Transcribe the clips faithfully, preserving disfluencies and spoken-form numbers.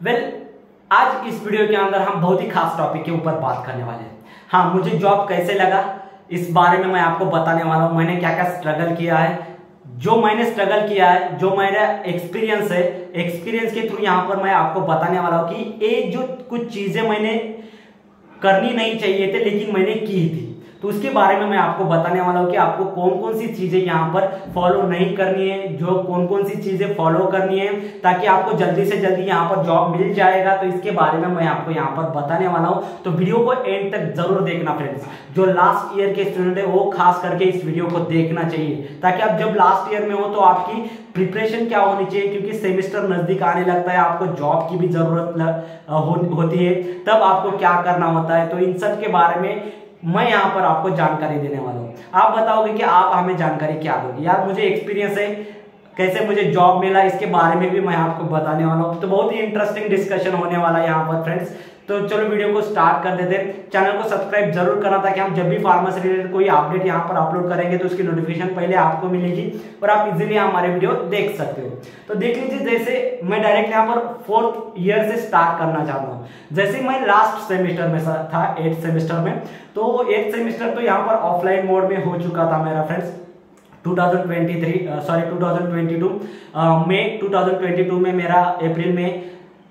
Well well, आज इस video के अंदर हम बहुत ही खास टॉपिक के ऊपर बात करने वाले हैं। हाँ, मुझे जॉब कैसे लगा इस बारे में मैं आपको बताने वाला हूँ। मैंने क्या क्या स्ट्रगल किया है, जो मैंने स्ट्रगल किया है, जो मेरा एक्सपीरियंस है, एक्सपीरियंस के थ्रू यहाँ पर मैं आपको बताने वाला हूँ कि ये जो कुछ चीजें मैंने करनी नहीं चाहिए थे लेकिन मैंने की थी, तो उसके बारे में मैं आपको बताने वाला हूँ कि आपको कौन कौन सी चीजें यहाँ पर फॉलो नहीं करनी है, जो कौन कौन सी चीजें फॉलो करनी है ताकि आपको जल्दी से जल्दी यहाँ पर जॉब मिल जाएगा। तो इसके बारे में मैं आपको यहाँ पर बताने वाला हूँ, तो वीडियो को एंड तक जरूर देखना फ्रेंड्स। जो लास्ट ईयर के स्टूडेंट है वो खास करके इस वीडियो को देखना चाहिए ताकि आप जब लास्ट ईयर में हो तो आपकी प्रिपरेशन क्या होनी चाहिए, क्योंकि सेमेस्टर नजदीक आने लगता है, आपको जॉब की भी जरूरत हो, होती है, तब आपको क्या करना होता है। तो इन सब के बारे में मैं यहाँ पर आपको जानकारी देने वाला हूँ। आप बताओगे कि आप हमें जानकारी क्या दोगे। यार मुझे एक्सपीरियंस है, कैसे मुझे जॉब मिला इसके बारे में भी मैं आपको बताने वाला हूँ। तो बहुत ही इंटरेस्टिंग डिस्कशन होने वाला है यहाँ पर फ्रेंड्स। तो चलो वीडियो को स्टार्ट कर देते हैं। चैनल को सब्सक्राइब जरूर करना ताकि हम जब भी फार्मा से रिलेटेड कोई अपडेट यहाँ पर अपलोड करेंगे तो उसकी नोटिफिकेशन पहले आपको मिलेगी और आप इजीली हमारे वीडियो देख सकते हो। तो देख लीजिए, जैसे मैं डायरेक्ट यहाँ पर फोर्थ ईयर से स्टार्ट करना चाहता हूँ। जैसे मैं लास्ट सेमेस्टर में था, एट्थ सेमेस्टर में, तो एट्थ सेमेस्टर तो यहाँ पर ऑफलाइन मोड में हो चुका था मेरा friends. Two thousand twenty three sorry two thousand twenty two May two thousand twenty two में मेरा अप्रैल में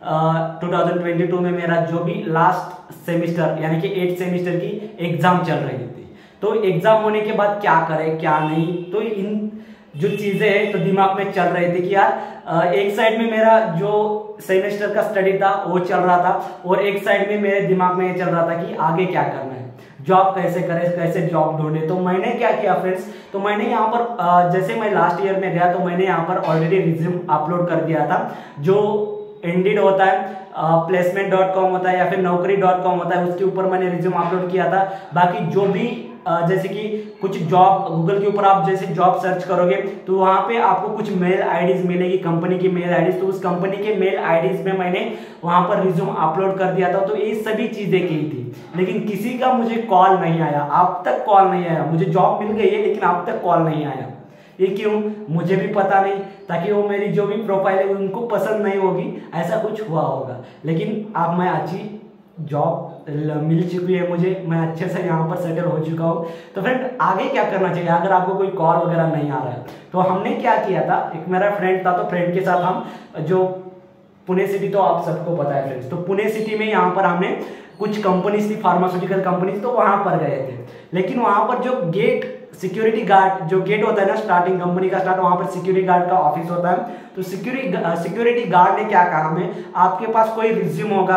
टू थाउजेंड ट्वेंटी टू में मेरा जो भी लास्ट सेमेस्टर यानी कि एट सेमेस्टर की एग्जाम चल रही थी। तो एग्जाम होने के बाद क्या करें क्या नहीं, तो इन जो चीजें हैं तो दिमाग में चल रही थी कि यार एक साइड में मेरा जो सेमेस्टर का स्टडी था वो चल रहा था और एक साइड में मेरे दिमाग में ये चल रहा था कि आगे क्या करना है, जॉब कैसे करें, कैसे जॉब ढूंढे। तो मैंने क्या किया फ्रेंड्स, तो मैंने यहाँ पर जैसे मैं लास्ट ईयर में गया तो मैंने यहाँ पर ऑलरेडी रिज्यूम अपलोड कर दिया था। जो इंडीड होता है, प्लेसमेंट डॉट कॉम होता है या फिर नौकरी डॉट कॉम होता है, उसके ऊपर मैंने रिज्यूम अपलोड किया था। बाकी जो भी जैसे कि कुछ जॉब गूगल के ऊपर आप जैसे जॉब सर्च करोगे तो वहां पे आपको कुछ मेल आईडीज मिलेगी, कंपनी की मेल आईडीज। तो उस कंपनी के मेल आईडीज में मैंने वहां पर रिज्यूम अपलोड कर दिया था। तो ये सभी चीजें की थी, लेकिन किसी का मुझे कॉल नहीं आया, अब तक कॉल नहीं आया। मुझे जॉब मिल गई है लेकिन अब तक कॉल नहीं आया। ये क्यों मुझे भी पता नहीं, ताकि वो मेरी जो भी प्रोफाइल है उनको पसंद नहीं होगी, ऐसा कुछ हुआ होगा। लेकिन अब मैं अच्छी जॉब मिल चुकी है मुझे, मैं अच्छे से यहाँ पर सेटल हो चुका हूँ। तो फ्रेंड आगे क्या करना चाहिए अगर आपको कोई कॉल वगैरह नहीं आ रहा है। तो हमने क्या किया था, एक मेरा फ्रेंड था, तो फ्रेंड के साथ हम जो पुणे सिटी तो आप सबको पता है फ्रेंड्स, तो पुणे सिटी में यहाँ पर हमने कुछ कंपनीज थी, फार्मास्यूटिकल कंपनीज, तो वहां पर गए थे। लेकिन वहां पर जो गेट सिक्योरिटी गार्ड जो गेट होता है ना, स्टार्टिंग कंपनी का स्टार्ट, वहां पर सिक्योरिटी गार्ड का ऑफिस होता है। तो सिक्योरिटी सिक्योरिटी गार्ड ने क्या कहा हमें, आपके पास कोई रिज्यूम होगा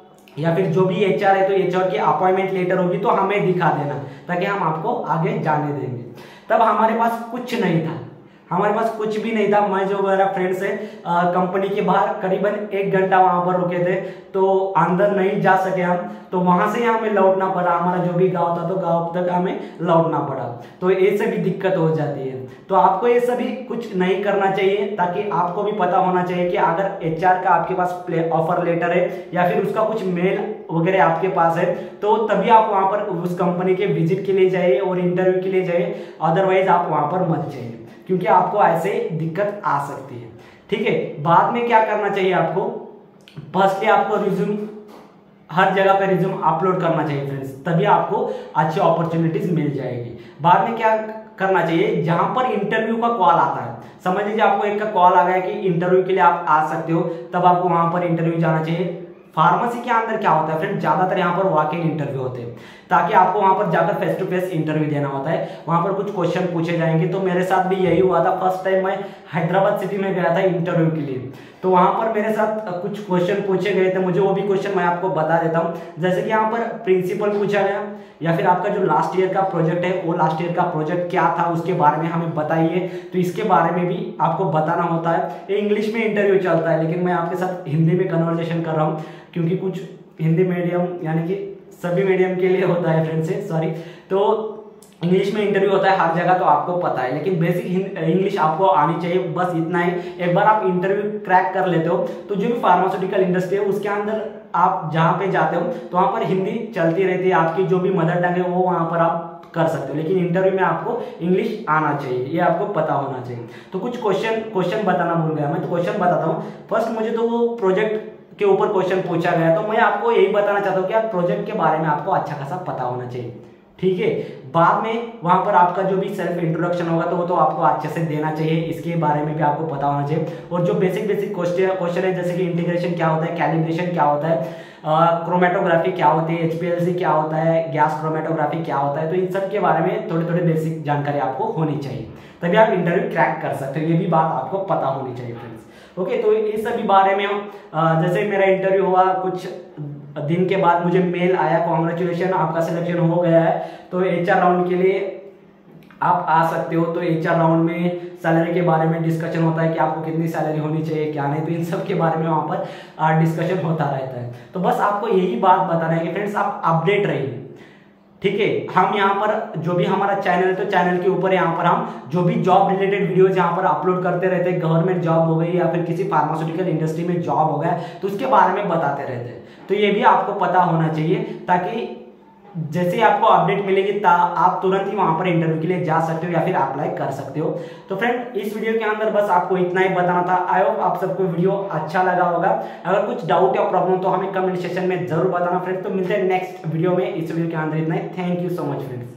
या फिर जो भी एचआर है तो एचआर की अपॉइंटमेंट लेटर होगी तो हमें दिखा देना ताकि हम आपको आगे जाने देंगे। तब हमारे पास कुछ नहीं था, हमारे पास कुछ भी नहीं था। मैं जो मेरा फ्रेंड्स है कंपनी के बाहर करीबन एक घंटा वहां पर रुके थे, तो अंदर नहीं जा सके हम, तो वहां से हमें लौटना पड़ा। हमारा जो भी गांव था तो गांव तक हमें लौटना पड़ा। तो ये सभी दिक्कत हो जाती है। तो आपको ये सभी कुछ नहीं करना चाहिए, ताकि आपको भी पता होना चाहिए कि अगर एचआर का आपके पास ऑफर लेटर है या फिर उसका कुछ मेल वगैरह आपके पास है तो तभी आप वहां पर उस कंपनी के विजिट के लिए जाइए और इंटरव्यू के लिए जाइए, अदरवाइज आप वहां पर मत जाइए, क्योंकि आपको ऐसे दिक्कत आ सकती है। ठीक है, बाद में क्या करना चाहिए आपको, फर्स्टली आपको रिज्यूम हर जगह पे रिज्यूम अपलोड करना चाहिए फ्रेंड्स, तभी आपको अच्छी अपॉर्चुनिटीज मिल जाएगी। बाद में क्या करना चाहिए, जहां पर इंटरव्यू का कॉल आता है, समझ लीजिए आपको एक का कॉल आ गया कि इंटरव्यू के लिए आप आ सकते हो, तब आपको वहां पर इंटरव्यू जाना चाहिए। फार्मेसी के अंदर क्या होता है फ्रेंड, ज्यादातर यहाँ पर वॉक इन इंटरव्यू होते हैं, ताकि आपको वहां पर जाकर फेस टू फेस इंटरव्यू देना होता है। वहां पर कुछ क्वेश्चन पूछे जाएंगे। तो मेरे साथ भी यही हुआ था। फर्स्ट टाइम मैं हैदराबाद सिटी में गया था इंटरव्यू के लिए, तो वहां पर मेरे साथ कुछ क्वेश्चन पूछे गए थे। मुझे वो भी क्वेश्चन मैं आपको बता देता हूँ। जैसे कि यहाँ पर प्रिंसिपल पूछा गया, या फिर आपका जो लास्ट ईयर का प्रोजेक्ट है वो लास्ट ईयर का प्रोजेक्ट क्या था उसके बारे में हमें बताइए। तो इसके बारे में भी आपको बताना होता है। ये इंग्लिश में इंटरव्यू चलता है, लेकिन मैं आपके साथ हिंदी में कन्वर्सेशन कर रहा हूँ, क्योंकि कुछ हिंदी मीडियम यानी कि सभी मीडियम के लिए होता है फ्रेंड्स से सॉरी। तो इंग्लिश में इंटरव्यू होता है हर जगह, तो आपको पता है, लेकिन बेसिक इंग्लिश आपको आनी चाहिए, बस इतना ही। एक बार आप इंटरव्यू क्रैक कर लेते हो तो जो भी फार्मास्यूटिकल इंडस्ट्री है उसके अंदर आप जहाँ पे जाते हो तो वहाँ पर हिंदी चलती रहती है। आपकी जो भी मदर टंग है वो वहाँ पर आप कर सकते हो, लेकिन इंटरव्यू में आपको इंग्लिश आना चाहिए, ये आपको पता होना चाहिए। तो कुछ क्वेश्चन क्वेश्चन बताना भूल गया मैं, तो क्वेश्चन बताता हूँ। फर्स्ट मुझे तो वो प्रोजेक्ट के ऊपर क्वेश्चन पूछा गया, तो मैं आपको यही बताना चाहता हूँ कि यार प्रोजेक्ट के बारे में आपको अच्छा खासा पता होना चाहिए, ठीक है। बाद में वहां पर आपका जो भी सेल्फ इंट्रोडक्शन होगा तो वो तो आपको अच्छे से देना चाहिए, इसके बारे में भी आपको पता होना चाहिए। और जो बेसिक बेसिक क्वेश्चन क्वेश्चन है जैसे कि इंटीग्रेशन क्या होता है, कैलिब्रेशन क्या होता है, क्रोमेटोग्राफी क्या होती है, एचपीएलसी क्या होता है, गैस क्रोमेटोग्राफी क्या होता है, तो इन सब के बारे में थोड़ी थोड़ी बेसिक जानकारी आपको होनी चाहिए, तभी आप इंटरव्यू क्रैक कर सकते हो। ये भी बात आपको पता होनी चाहिए फ्रेंड्स। ओके, तो इस सभी बारे में हम जैसे मेरा इंटरव्यू हुआ, कुछ दिन के बाद मुझे मेल आया, कॉन्ग्रेचुलेशन आपका सिलेक्शन हो गया है, तो एचआर राउंड के लिए आप आ सकते हो। तो एचआर राउंड में सैलरी के बारे में डिस्कशन होता है कि आपको कितनी सैलरी होनी चाहिए क्या नहीं, तो इन सब के बारे में वहां पर डिस्कशन होता रहता है। तो बस आपको यही बात बताना है कि फ्रेंड्स आप अपडेट रहिए, ठीक है। हम यहाँ पर जो भी हमारा चैनल है तो चैनल के ऊपर यहाँ पर हम जो भी जॉब रिलेटेड वीडियोज यहाँ पर अपलोड करते रहते हैं, गवर्नमेंट जॉब हो गई या फिर किसी फार्मास्यूटिकल इंडस्ट्री में जॉब हो गया तो उसके बारे में बताते रहते हैं। तो ये भी आपको पता होना चाहिए ताकि जैसे आपको अपडेट मिलेगी ता आप तुरंत ही वहां पर इंटरव्यू के लिए जा सकते हो या फिर अप्लाई कर सकते हो। तो फ्रेंड इस वीडियो के अंदर बस आपको इतना ही बताना था। आई होप आप सबको वीडियो अच्छा लगा होगा। अगर कुछ डाउट या प्रॉब्लम तो हमें कमेंट सेक्शन में जरूर बताना फ्रेंड्स। तो मिलते हैं नेक्स्ट वीडियो में। इस वीडियो के अंदर इतना ही। Thank you so much friends.